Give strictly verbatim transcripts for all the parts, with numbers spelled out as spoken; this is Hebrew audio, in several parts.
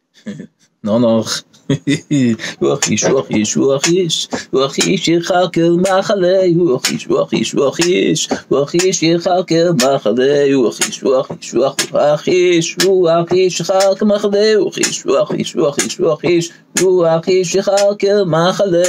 נונוך. רוח איש, רוח איש, רוח איש, רוח איש יחלקל מחלה, רוח איש, רוח איש, רוח איש, רוח איש יחלקל מחלה, רוח איש, רוח איש, רוח איש, רוח איש יחלקל מחלה, רוח איש, רוח איש, רוח איש, רוח איש, רוח איש יחלקל מחלה,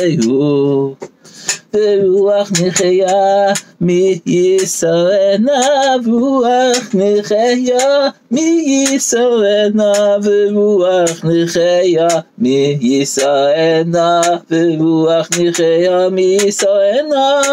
ורוח נחיה מישרנה, ורוח נחיה מישרנה, ורוח נחיה מישרנה, ורוח נחיה מישרנה,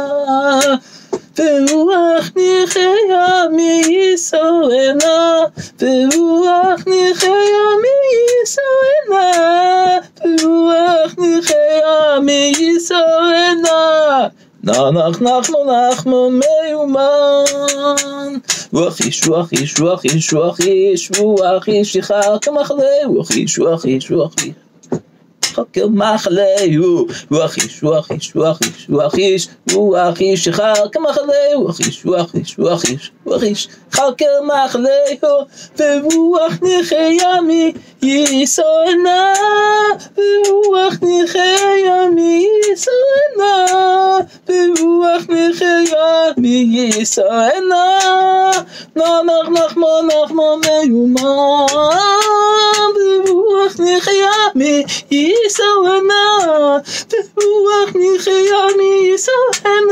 ורוח נחיה מישרנה, ורוח נחיה מישרנה, ורוח נחיה מישרנה. נח נחמו נחמו מיומן, רוח איש, רוח איש, רוח איש, רוח איש, רוח איש יחלקל מחלה, רוח איש, רוח איש, רוח איש יחלקל מחלה, רוח איש, רוח איש, רוח איש, רוח איש, רוח איש יחלקל מחלה, רוח איש, רוח איש, רוח איש, רוח איש יחלקל מחלה, ורוח נחיה מישרנה, ורוח נחיה מישרנה, ורוח נחיה מישרנה. נח נחמו נחמו מיומן, ורוח נחיה מישרנה, ורוח נחיה מישרנה,